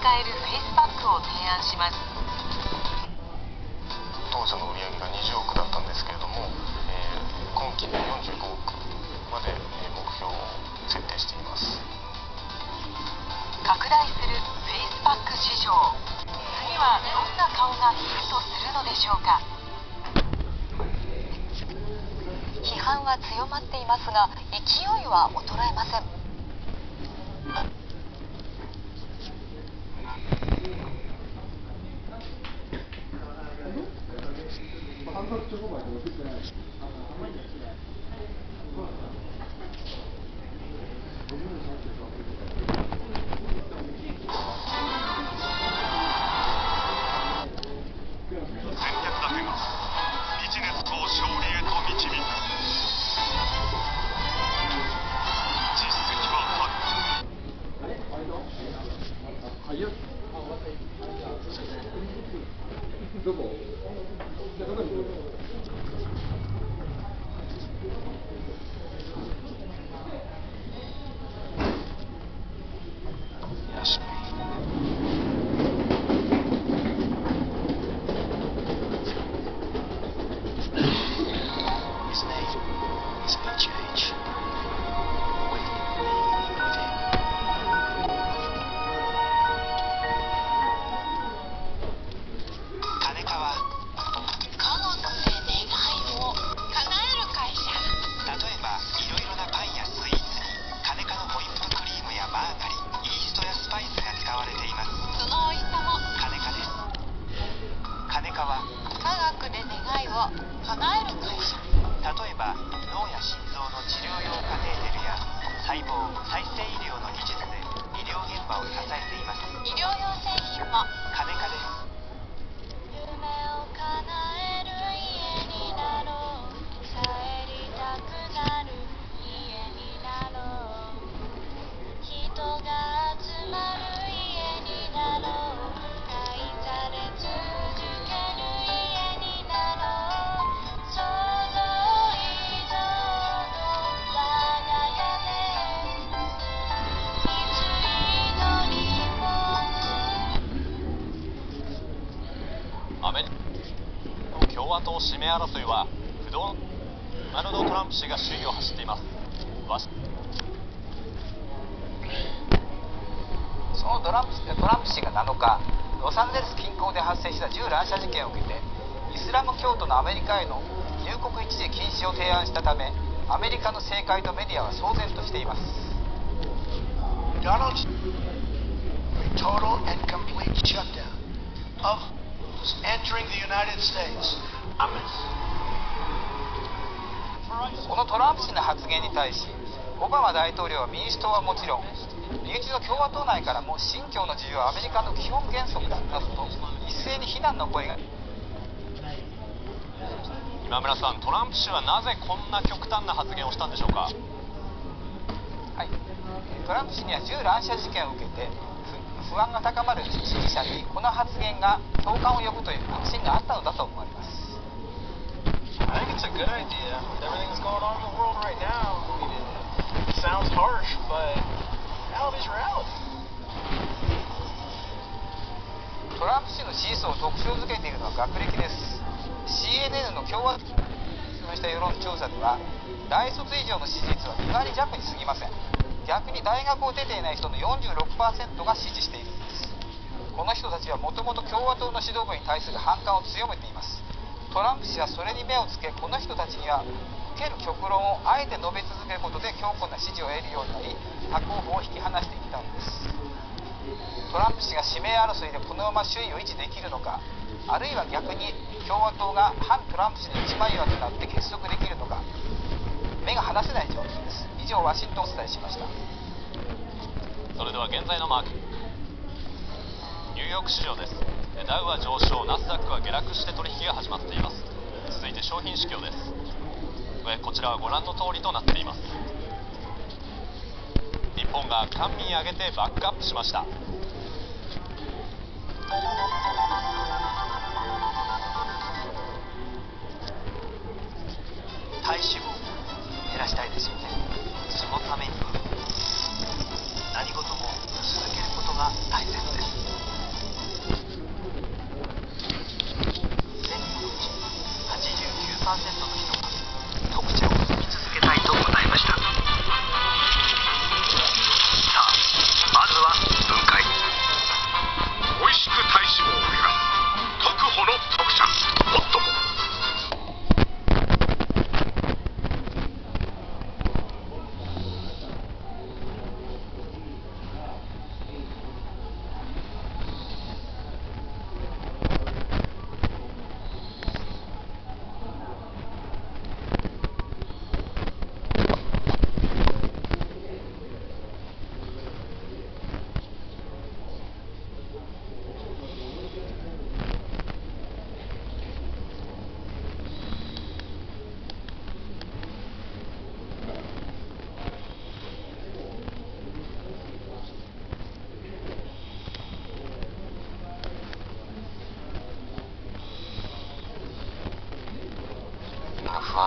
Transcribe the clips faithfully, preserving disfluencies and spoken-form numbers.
えるフェイスパックを提案します。 当社の売上がにじゅうおくだったんですけれども、えー、今期でよんじゅうごおくまで目標を設定しています。 拡大するフェイスパック市場、次はどんな顔がヒットするのでしょうか。批判は強まっていますが、勢いは衰えません。 どこ？じゃあどこに行く？ よし。His name is B J H. アメリカ共和党指名争いは不動ドナルド・トランプ氏が首位を走っています。 そのトランプ、トランプ氏がなのか、ロサンゼルス近郊で発生した銃乱射事件を受けて、イスラム教徒のアメリカへの入国一時禁止を提案したため、アメリカの政界とメディアは騒然としています。 Donald's total and complete shutdown of entering the United States. このトランプ氏の発言に対し、オバマ大統領は民主党はもちろん、身内の共和党内からも信教の自由はアメリカの基本原則だなどと一斉に非難の声が。 今村さん、トランプ氏はなぜこんな極端な発言をしたんでしょうか。 はい、トランプ氏には銃乱射事件を受けて不安が高まる支持者にこの発言が共感を呼ぶという確信があったのだと思われます。 I think it's a good idea. Everything that's going on in the world right now. I mean, it sounds harsh, but reality is reality. トランプ氏の支持層を特徴づけているのは学歴です。シーエヌエヌ の共和党をした世論調査では、大卒以上の支持率はにわり弱に過ぎません。逆に大学を出ていない人の よんじゅうろくパーセント が支持しているんです。この人たちはもともと共和党の指導部に対する反感を強めています。トランプ氏はそれに目をつけ、この人たちには受ける極論をあえて述べ続けることで強固な支持を得るようになり、他候補を引き離していったのです。トランプ氏が指名争いでこのまま首位を維持できるのか、あるいは逆に共和党が反トランプ氏の一枚岩となって結束できるのか、目が離せない状況です。以上、ワシントンをお伝えしました。 それでは現在のマーケット、ニューヨーク市場です。ダウは上昇、ナスダックは下落して取引が始まっています。続いて商品市況です。こちらはご覧の通りとなっています。日本が官民挙げてバックアップしました。 体脂肪を減らしたいですよね。そのためには何事も続けることが大切です。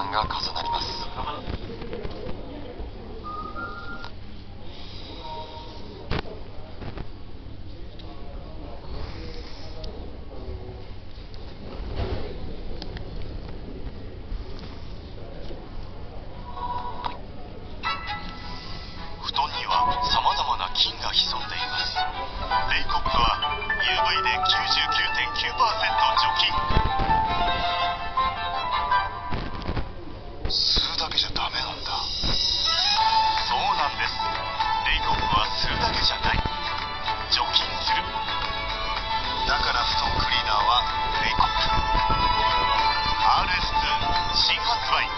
番が重なります。布団にはさまざまな菌が潜んでいます。レイコップは ユーブイ で きゅうじゅうきゅうてんきゅうパーセント 除菌。吸うだけじゃダメなんだ。そうなんです。レイコップは吸うだけじゃない、除菌する。だから布団クリーナーはレイコップ アールエスツー 新発売。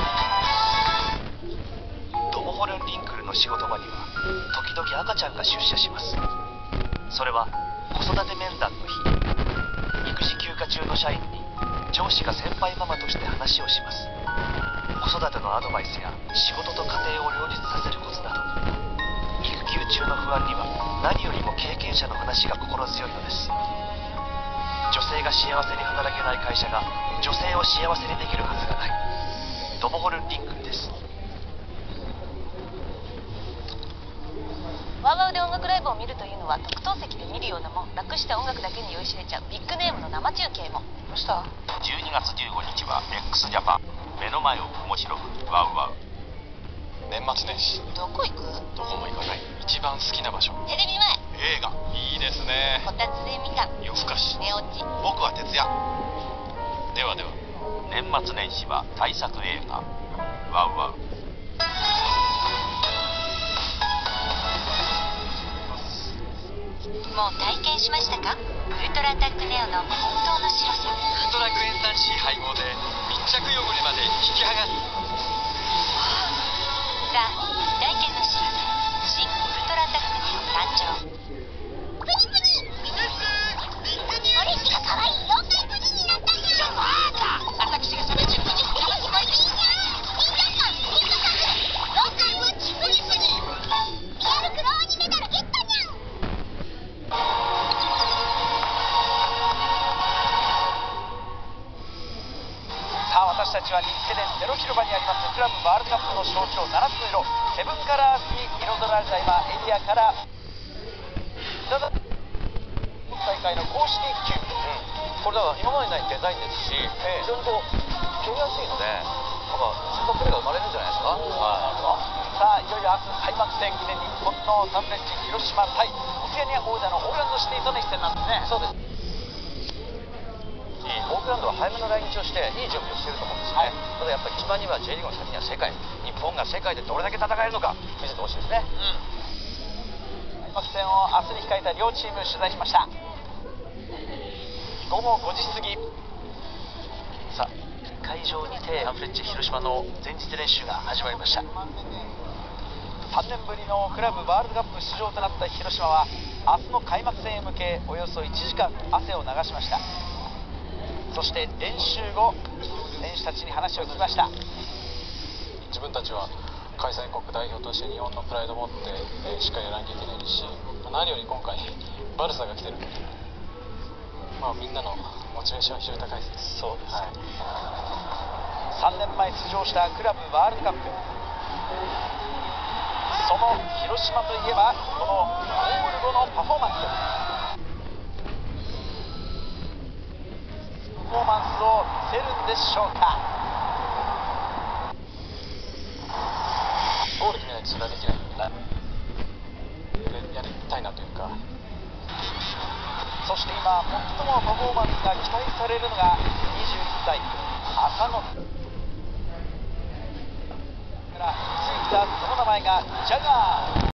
トモホルンリンクルの仕事場には時々赤ちゃんが出社します。それは子育て面談の日、育児休暇中の社員に上司が先輩ママとして話をします。子育てのアドバイスや仕事と家庭を両立させるコツなど、育休中の不安には何よりも経験者の話が心強いのです。女性が幸せに働けない会社が女性を幸せにできるはずがない。トモホルンリンクルです。 ワウワウで音楽ライブを見るというのは特等席で見るようなもん、楽して音楽だけに酔いしれちゃうビッグネームの生中継も。どうした？ じゅうにがつじゅうごにちは X ジャパン、目の前を面白くワウワウ。 年末年始どこ行く？ どこも行かない。一番好きな場所。 テレビ前。 映画いいですね。 こたつでみかん。 夜更かし。 寝落ち。 僕は徹夜。ではでは。 年末年始は大作映画ワウワウ。 もう体験しましたか？ウルトラアタックネオの本当の白さ。 ウルトラクエン酸 C 配合で密着汚れまで引き剥がす。 さあ、体験の知らせ。新ウルトラアタックネオ誕生。プニプニ。オレンジが可愛い妖怪プニになったんじゃん。私が喋ってプニプニすごいいいじゃん。いいじゃんか、いいじゃんか。妖怪ムッチプニプニ。リアルクローニメダルゲットにゃん。 さあ、私たちは日テレゼロ広場にありますクラブワールドカップの象徴ななつの色、セブンカラーズに彩られた今エリアから大会の公式球、うん、これだから今までにないデザインですし、えー、非常にこう蹴りやすいので、なんかスーパープレーが生まれるんじゃないですか。さあ、いよいよ明日開幕戦で日本のサンフレッチェ広島対オセアニア王者のオークランドシティとの一戦なんですね。そうです。オークランドは早めの来日をしていい準備をしていると思うんですね、はい、ただやっぱり一番には J リーグの先には世界、日本が世界でどれだけ戦えるのか見せてほしいですね、うん、開幕戦を明日に控えた両チーム取材しました。ごごごじ過ぎ、さあ会場にてサンフレッチェ広島の前日練習が始まりました。さんねんぶりのクラブワールドカップ出場となった広島は明日の開幕戦へ向けおよそいちじかん汗を流しました。そして練習後、選手たちに話を聞きました。 自分たちは開催国代表として日本のプライドを持って、えー、しっかりやらなきゃいけないし、何より今回バルサが来てるので、まあ、みんなのモチベーションは非常に高いです。 そうです、はい、さんねんまえ出場したクラブワールドカップ、その広島といえばこのゴール後のパフォーマンス、パフォーマンスを見せるんでしょうか。 ゴール決めないとそれはできないので、やりたいなというか。 そして今最もパフォーマンスが期待されるのがにじゅういっさい浅野からついたその名前がジャガー。